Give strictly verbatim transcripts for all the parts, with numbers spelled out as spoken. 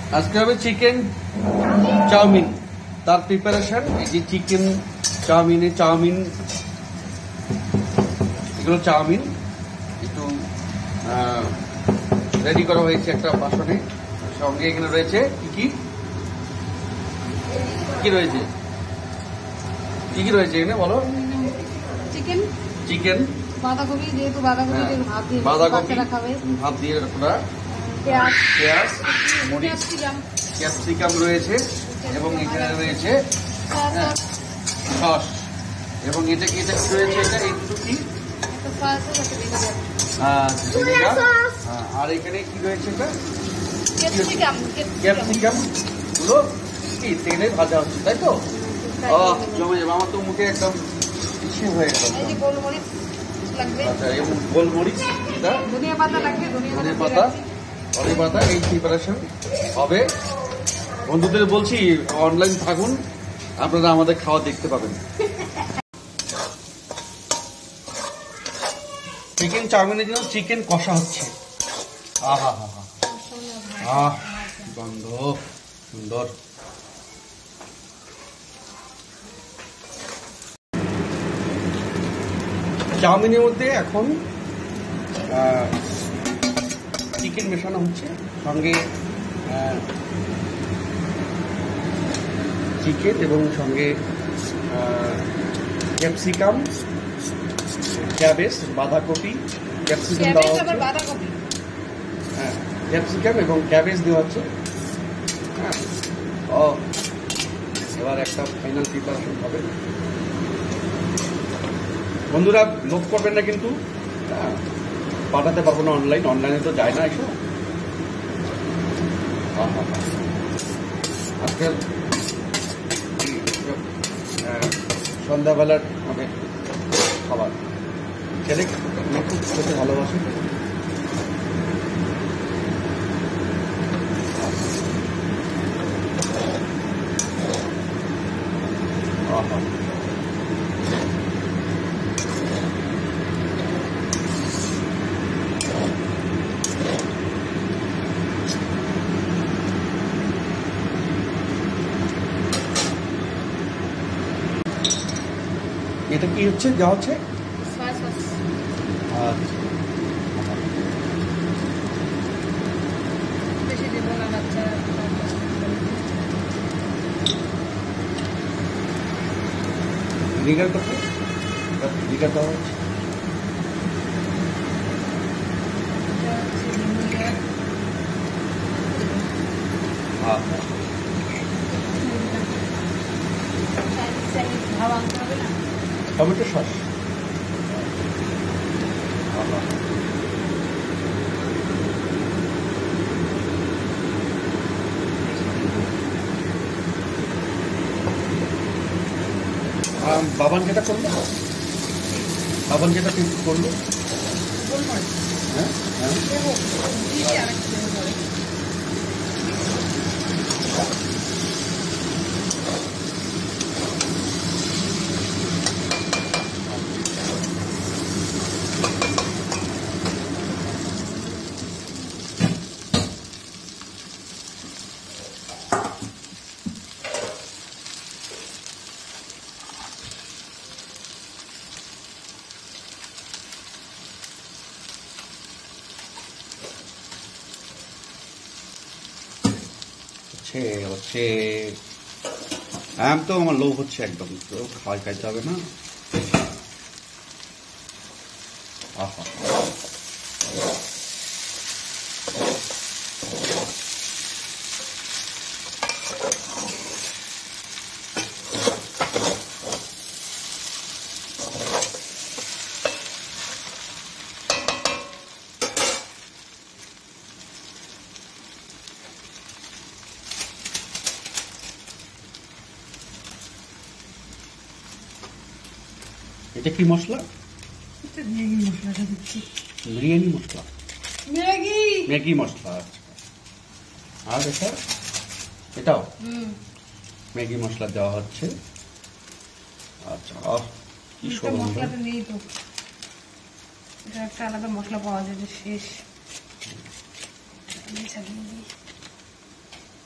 আজকে হবে chicken chowmein. তার প্রিপারেশন এই যে চিকেন চাউমিনে চাউমিন, এগুলো চাউমিন একটু রেডি করা হয়েছে একটা বাসনে। সঙ্গে এখানে রয়েছে কি কি কি রয়েছে কি কি রয়েছে এখানে বলো? চিকেন চিকেন বাঁধাকপি, যেহেতু বাঁধাকপি ভাত দিয়ে বাঁধাকপি ভাত দিয়ে ওটা পেঁয়াজ পেঁয়াজ মরিচ ক্যাপসিকাম রয়েছে, এবং এখানে রয়েছে সস, এবং এটা এটা কি রয়েছে? এটা একটু কি আর এখানে কি রয়েছে? এটা ক্যাপসিকাম গুলো কি তেলে ভাজা হচ্ছে, তাই তো? জমে যাবে, আমার তো মুখে একদম ইচ্ছে হয়ে গেল। আচ্ছা, এবং গোলমরিচ, ধনিয়া পাতা লাগবে, ধনিয়া পাতা ধনিয়া পাতা এই প্রিপারেশন হবে। বন্ধুদের বলছি অনলাইন থাকুন, আপনারা আমাদের খাওয়া দেখতে পাবেন। চিকেন চাউমিনের জন্য চিকেন কষা হচ্ছে। আহা হা হা আহ গন্ধ সুন্দর। চাউমিনের মধ্যে এখন চিকেন মেশানো হচ্ছে, সঙ্গে চিকেন এবং সঙ্গে ক্যাপসিকাম, ক্যাবেজ, বাঁধাকপি, ক্যাপসিকাম দেওয়া হচ্ছে, হ্যাঁ ক্যাপসিকাম এবং ক্যাবেজ দেওয়া হচ্ছে। হ্যাঁ ও এবার একটা ফাইনাল প্রিপারেশন হবে। বন্ধুরা লোক করবেন না কিন্তু, পাঠাতে পারবো না অনলাইন, অনলাইনে তো যায় না এসব। আজকাল সন্ধ্যাবেলার মানে খাবার ছেলে খুব খেতে ভালোবাসে। এটা কি হচ্ছে যা হচ্ছে? ভিনেগার কত ভিনেগার দেওয়া হচ্ছে? টমেটো সস, বাবান যেটা করলো বাবান যেটা করলো হ্যাঁ হ্যাঁ হচ্ছে আম তো আমার লোভ হচ্ছে একদম, খাওয়াই খাইতে হবে না। আহা এটা কি মশলা? ম্যাগি মশলাটা দিচ্ছি। বিরিয়ানি মশলা, ম্যাগি ম্যাগি মশলা। আর এটা এটাও ম্যাগি মশলা দেওয়া হচ্ছে। আচ্ছা কি মশলাটা নেই তো, এটা একটা আলাদা মশলা পাওয়া যায় যে শেষ।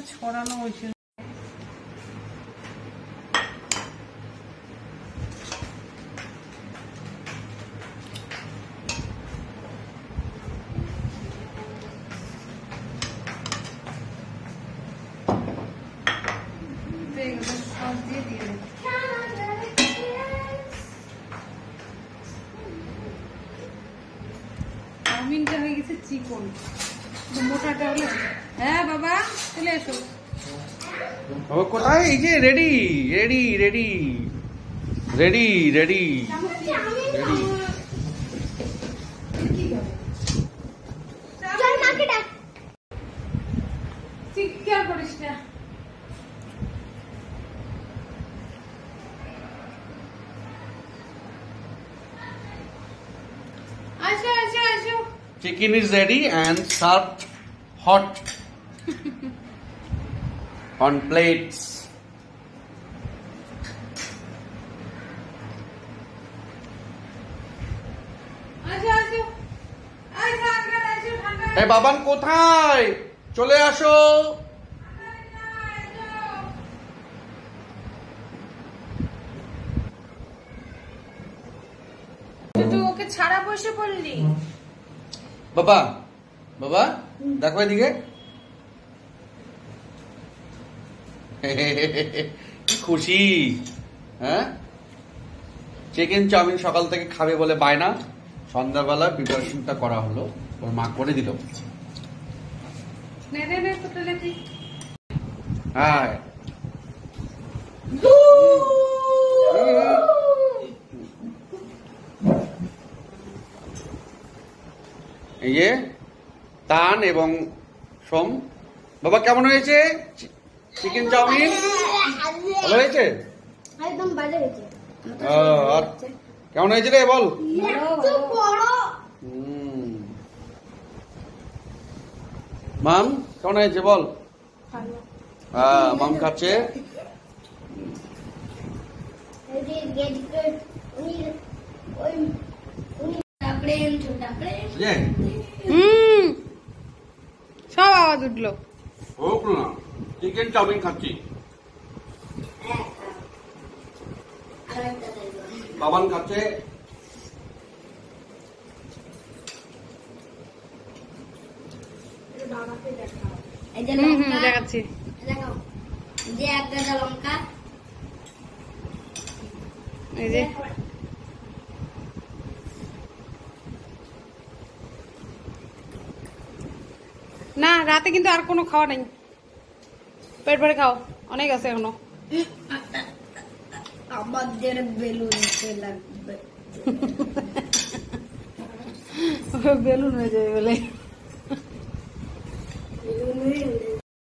ছড়ানো হয়েছে। চাউমিনটা হয়ে গেছে চিকন, মোটাটা হলে। হ্যাঁ বাবা চলে এসো। কোথায়? এই যে ready ready ready ready ready ready. চিৎকার করিস না। আসো আসো আসো। Chicken is ready and served hot on plates. আসো আসো। আসো আগে আসো ঠান্ডা। এই বাবান কোথায়? চলে আসো। তুই ওকে ছাড়া বসে পড়লি। বাবা বাবা দেখো এদিকে। কি খুশি, হ্যাঁ? চিকেন চাউমিন সকাল থেকে খাবে বলে বায়না, সন্ধ্যাবেলা প্রিপারেশনটা করা হলো, ওর মা করে দিল। হ্যাঁ এই যে তান এবং সোম। বাবা কেমন হয়েছে চিকেন চাউমিন? ভালো হয়েছে? একদম ভালো হয়েছে। আর কেমন হয়েছে রে বল? মাম কেমন হয়েছে বল? হ্যাঁ মাম খাচ্ছে। হুম সব আওয়াজ উঠলো। হোক না, চিকেন চাউমিন খাচ্ছি। বাবান খাচ্ছে। দেখাচ্ছি যে এক গাদা লঙ্কা, এই যে না রাতে কিন্তু আর কোনো খাওয়া নেই, পেট ভরে খাও, অনেক আছে এখনো। আমাদের বেলুন লাগবে। বেলুন হয়ে যাবে বলে।